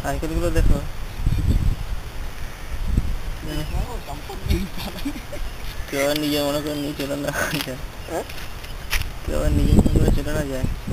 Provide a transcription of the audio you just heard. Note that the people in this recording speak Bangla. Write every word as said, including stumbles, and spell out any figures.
সাইকেলগুলো দেখো, কেউ আর নিজে মনে করে নিয়ে চলে না যায়, কেউ আর নিজে মনে করে চলে না যায়।